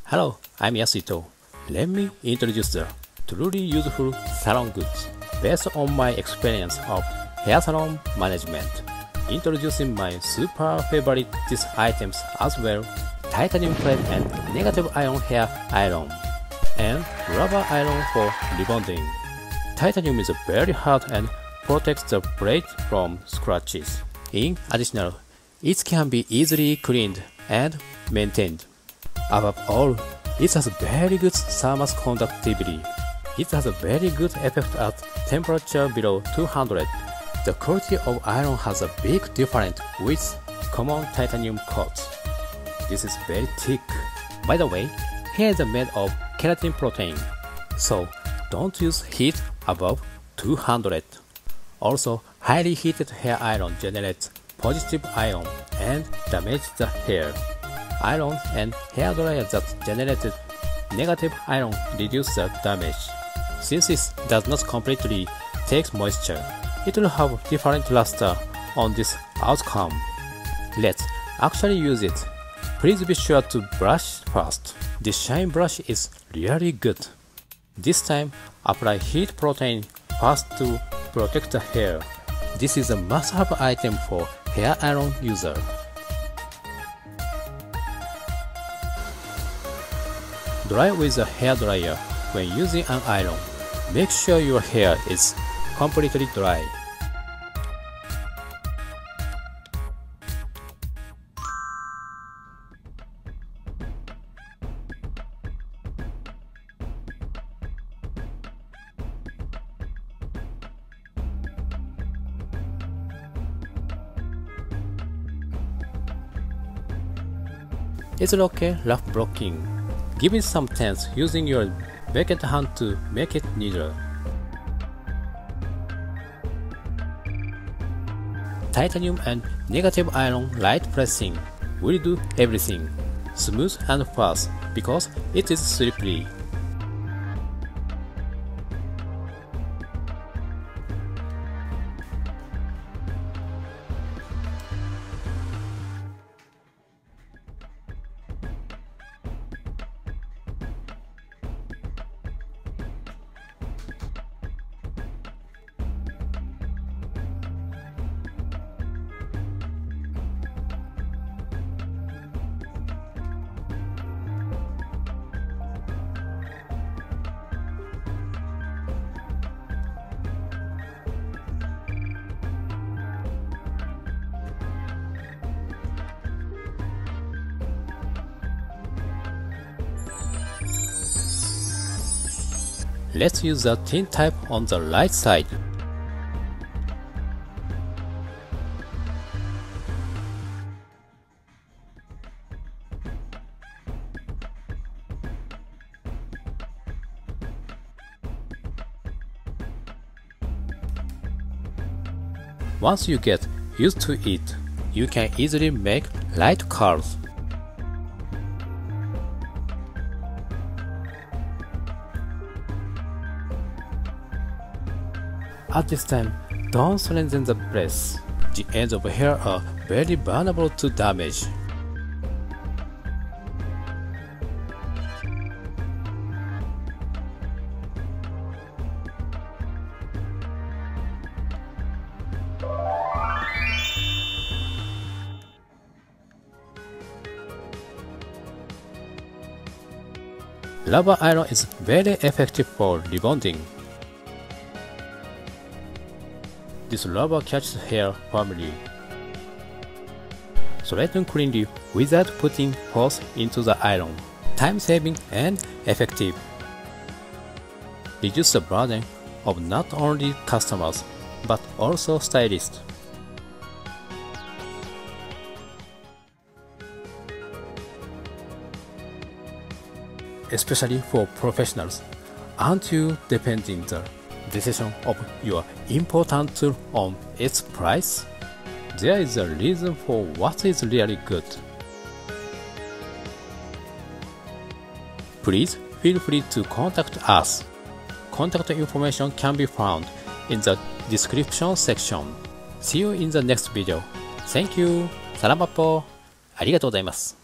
Hello, I'm Yasuhito. Let me introduce the truly useful salon goods based on my experience of hair salon management. Introducing my super favorite these items as well: titanium plate and negative ion hair iron, and rubber iron for rebonding. Titanium is very hard and protects the blade from scratches. In addition, it can be easily cleaned and maintained. Above all, it has very good thermal conductivity. It has a very good effect at temperature below 200. The quality of iron has a big difference with common titanium coats. This is very thick. By the way, hair is made of keratin protein, so don't use heat above 200. Also, highly heated hair iron generates positive ion and damages the hair. Iron and hair dryer that generated negative ion reduce the damage. Since it does not completely take moisture, it will have different luster on this outcome. Let's actually use it. Please be sure to brush first. This shine brush is really good. This time, apply heat protein first to protect the hair. This is a must-have item for hair iron user. Dry with a hair dryer when using an iron. Make sure your hair is completely dry. It's okay rough blocking. Give it some tense using your vacant hand to make it neater. Titanium and negative iron light pressing will do everything. Smooth and fast because it is slippery. Let's use the thin type on the right side. Once you get used to it, you can easily make light curls. At this time, don't strengthen the press. The ends of hair are very vulnerable to damage. Rubber iron is very effective for rebonding. This rubber catches hair firmly. Straighten cleanly without putting force into the iron. Time-saving and effective. Reduce the burden of not only customers but also stylists. Especially for professionals. Aren't you depending the decision of your important tool on its price? There is a reason for what is really good. Please feel free to contact us. Contact information can be found in the description section. See you in the next video. Thank you. サラマッポ。ありがとうございます。